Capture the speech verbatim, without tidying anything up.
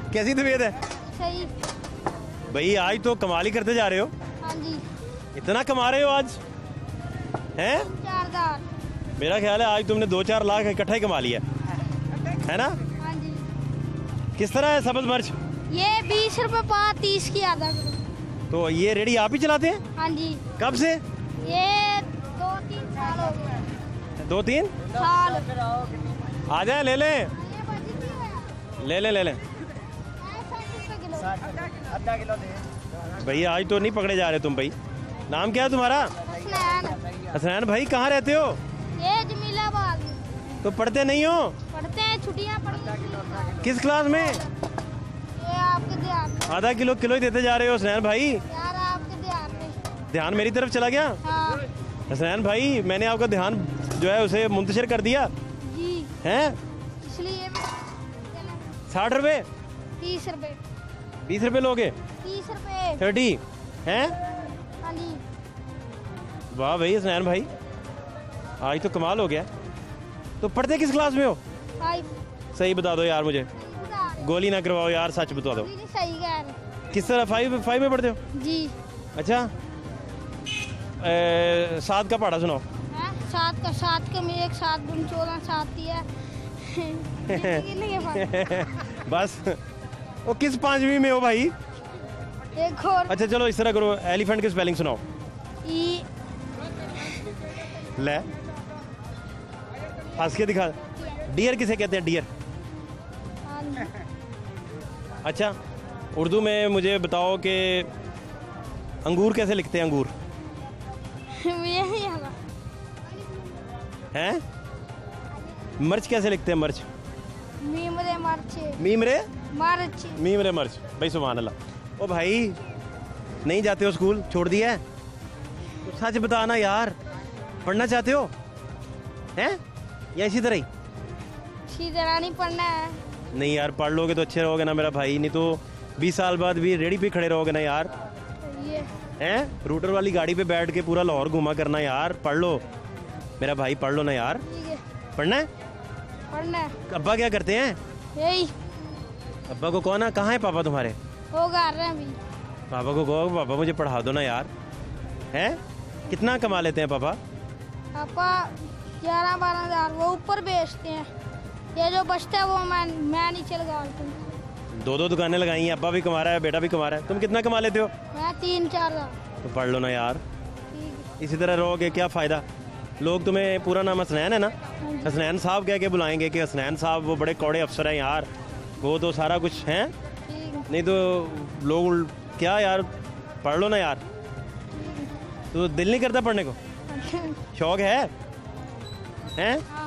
कैसी तबीयत है? सही। भाई आज तो कमाल ही करते जा रहे हो। हाँ जी। इतना कमा रहे हो आज हैं? चार हजार। मेरा ख्याल है आज तुमने दो चार लाख इकट्ठा ही कमा लिया है ना? हाँ जी। किस तरह है सब्ज मिर्च? ये बीस रुपए पाव तीस की आधा किलो। तो ये रेडी आप ही चलाते हैं? हाँ जी। कब से? ये दो तीन साल हो गए। दो तीन साल। आ जाए ले लें ये बजी भी है। ले लें ले लें साठ रुपए किलो। आधा किलो दे। भैया आज तो नहीं पकड़े जा रहे तुम भाई। नाम क्या है तुम्हारा? हसनैन। हसनैन भाई कहाँ रहते हो? ये जमीलाबाद। तो पढ़ते नहीं हो? पढ़ते हैं, छुट्टियाँ पड़ी। किस क्लास में? ये आपके ध्यान में। आधा किलो किलो ही देते जा रहे हो हसनैन भाई। यार आपके ध्यान में। ध्यान मेरी तरफ चला गया? हाँ हसनैन भाई मैंने आपका ध्यान जो है उसे मुंतशिर कर दिया जी। हैं? इसलिए साठ रुपए तीस रुपए। बीस रुपए लोगे? तीस रुपए। थर्टी हैं? हाँ जी। वाह भाई हसनैन भाई आज तो कमाल हो गया। तो पढ़ते किस क्लास में हो? फाइव। सही बता दो यार मुझे, गोली ना करवाओ यार, सच बता दो। सही कह रहे। किस तरह? फाइव फाइव में पढ़ते हो? जी। अच्छा ए, सात का पढ़ा सुनाओ। हैं? सात का सात का मेरे एक सात गुण चौदह सात दिया। बस वो किस पांचवी में हो भाई? एक और। अच्छा चलो इस तरह करो, एलिफेंट की स्पेलिंग सुनाओ। ई। ले हंस के दिखा। डियर किसे कहते हैं? डियर। हाँ जी। अच्छा उर्दू में मुझे बताओ कि अंगूर कैसे लिखते हैं? अंगूर यही है। हैं? मर्च कैसे लिखते हैं? मर्च मीमरे मरचे। मीम रे मरच। मीम रे मर्च। भाई सुभान अल्लाह। ओ भाई नहीं जाते हो स्कूल? छोड़ दिया है? तो सच बताना यार, पढ़ना चाहते हो हैं या इसी तरह ही? इसी तरह नहीं पढ़ना है। नहीं यार पढ़ लोगे तो अच्छे रहोगे ना मेरा भाई, नहीं तो बीस साल बाद भी रेडी पे खड़े रहोगे ना यार। ये हैं? रूटर वाली गाड़ी पे बैठ के पूरा लाहौर घुमा करना यार। पढ़ लो मेरा भाई, पढ़ लो ना यार। ठीक है। पढ़ना है? पढ़ना है। अब्बा क्या करते हैं? यही अब्बा को कौन है? कहाँ है पापा तुम्हारे? वो कर रहे हैं अभी। पापा को कहो पापा मुझे पढ़ा दो ना यार। हैं? कितना कमा लेते हैं पापा? पापा ग्यारह बारह हजार वो ऊपर बेचते हैं। ये जो बचता है वो मैं मैं नीचे लगा देता हूँ। दो दो दुकानें लगाई हैं, अब्बा भी कमा रहा है, बेटा भी कमा रहा है। तुम कितना कमा लेते हो? मैं तीन चार हजार। तो पढ़ लो ना यार। ठीक है। इसी तरह रहोगे क्या फ़ायदा? लोग तुम्हें, पूरा नाम हसनैन है ना? हसनैन साहब कह के बुलाएंगे कि हसनैन साहब वो बड़े कौड़े अफसर हैं यार, वो तो सारा कुछ हैं। ठीक है। नहीं तो लोग क्या यार, पढ़ लो ना यार। तो दिल नहीं करता पढ़ने को? शौक है हैं?